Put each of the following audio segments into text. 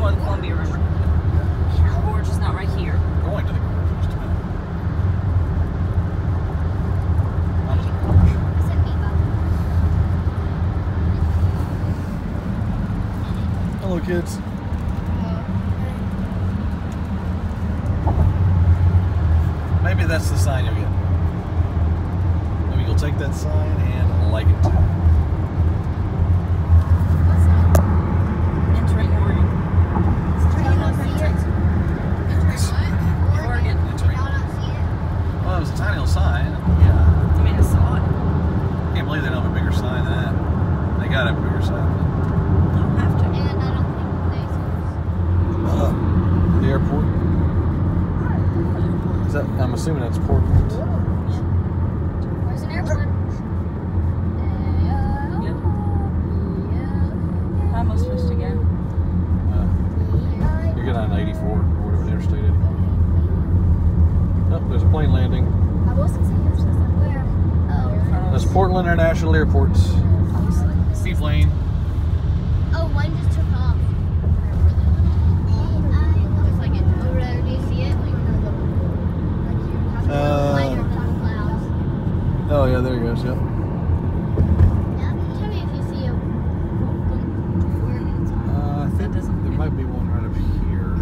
go to the Columbia River. The gorge is not right here. Going to the gorge in just a minute. That was a gorge. Hello, kids. Maybe that's the sign you'll get. Maybe you'll take that sign and like it too. Entering Oregon. Oregon. Entering. Well, it was a tiny little sign. Yeah. I mean, I saw it. Can't believe they don't have a bigger sign than that. They gotta have a bigger sign. I don't have to. The airport. Is that? I'm assuming that's Portland. Where's an airport? Yep. How am I supposed to go? You're going on 84 or whatever the interstate is. Oh, there's a plane landing. I wasn't saying this was where. Oh. That's Portland International Airport's seaplane. Oh, one just took off. Looks like it. Over there, do you see it? Oh yeah, there he goes. Yep. Tell me if you see a. I think there might be one right up here.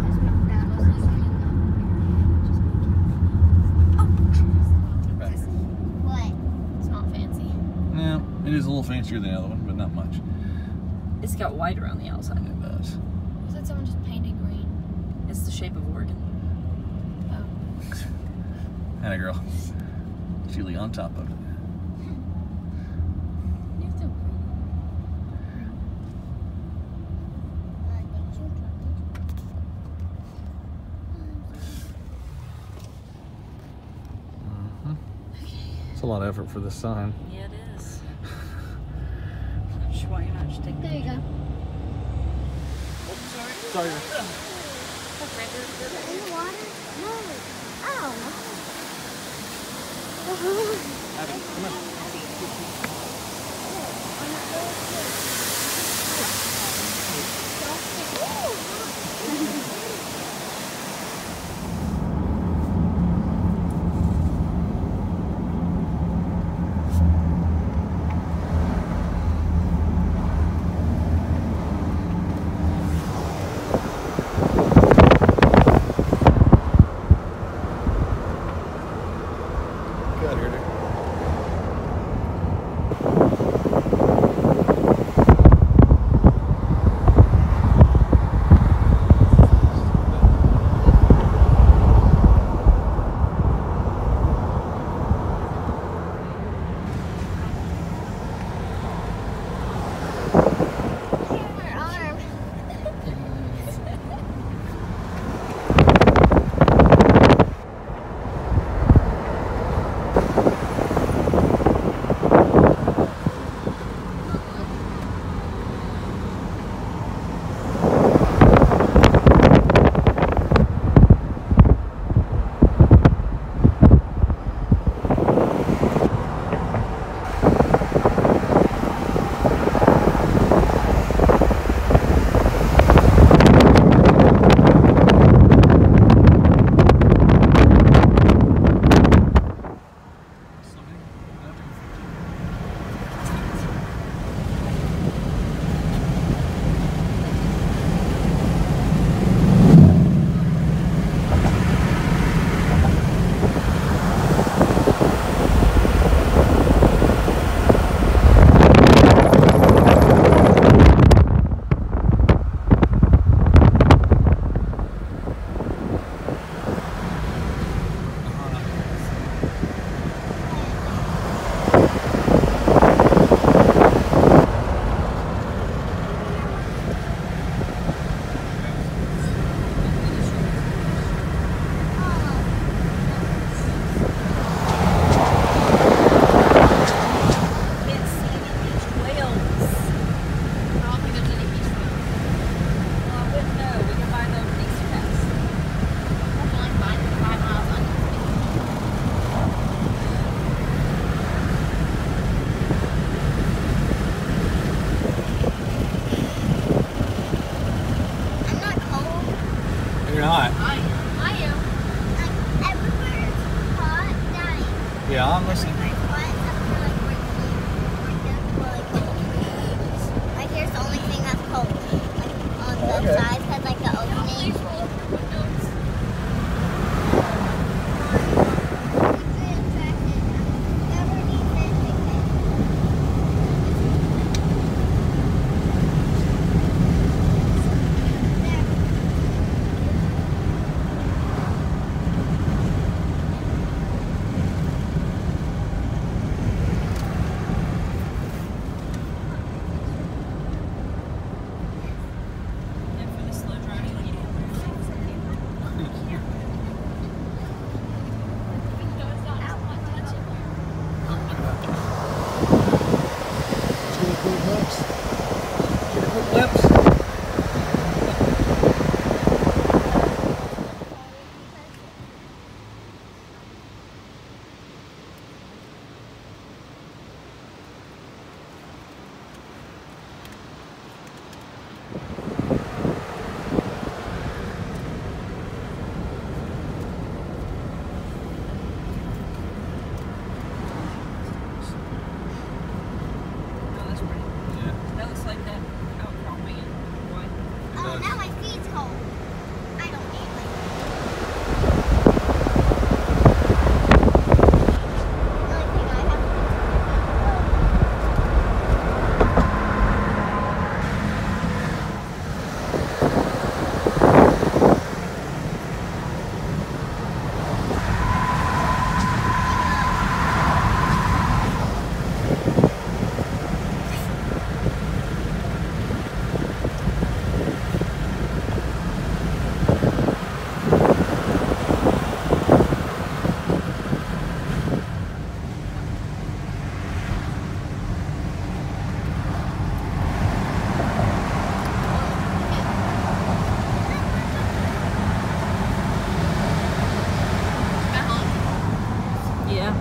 What? It's not fancy. Yeah, it is a little fancier than the other one, but not much. It's got white around the outside. It does. Was that someone just painted green? It's the shape of Oregon. Oh. Atta girl. Julie on top of it. You're so It's a lot of effort for this sign. Yeah, it is. I'm sure why you're not just taking. There you go. Sorry. In the water? No. Ow. Abby, come on. Get out of here, dude. You're not. I am. Everywhere's hot, dying. Yeah, I'm listening. Everywhere's hot except for like right here. Right there, really cold. Right here's the only thing that's cold. Like on the Okay. side, has like the opening. And for the slow driving, you don't wear Oh, that's pretty. That looks like that outcropping in Hawaii. Oh, now my feet's cold. I don't need my feet. The only thing I have to do Yeah.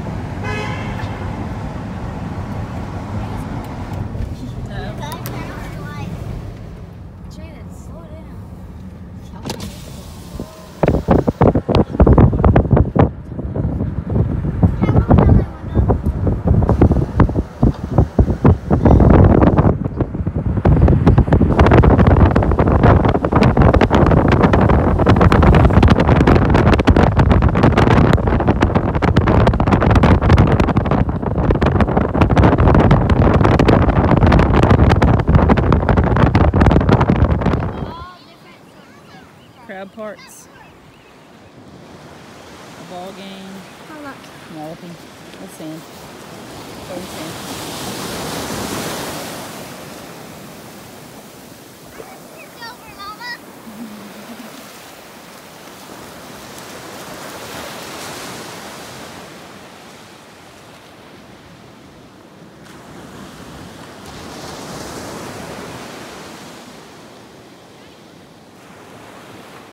guys, there's like Jaden, slow down. Crab parts. A ball game. Oh, look. Nothing. Let's see. Let's see.